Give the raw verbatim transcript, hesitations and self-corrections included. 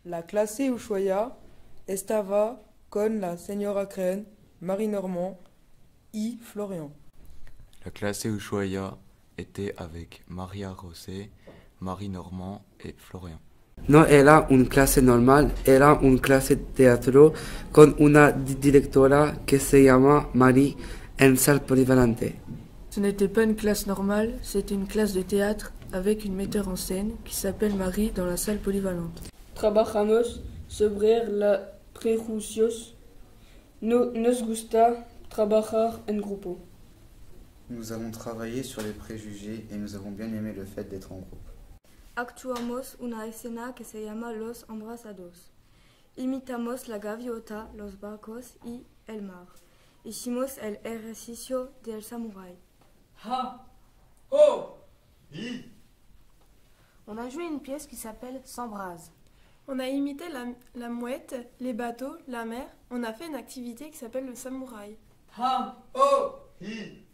La clase Ushuaia estaba con la señora Crane, Marie Normand y Florian. La clase Ushuaia était avec Maria José, Marie Normand et Florian. No era una clase normal, era una clase de teatro con una di- directora que se llama Marie en salle polyvalente. Ce n'était pas une classe normale, c'était une classe de théâtre avec une metteur en scène qui s'appelle Marie dans la salle polyvalente. Trabajamos sobre la prejuicios. No, nos gusta trabajar en grupo. Nous avons travaillé sur les préjugés et nous avons bien aimé le fait d'être en groupe. Actuamos una escena que se llama Los Embrazados. Imitamos la gaviota, los barcos y el mar. Hicimos el ejercicio del samurái. Ha! Oh! Hi! On a joué une pièce qui s'appelle S'embrase. On a imité la, la mouette, les bateaux, la mer. On a fait une activité qui s'appelle le samouraï. Ha! Oh! Hi!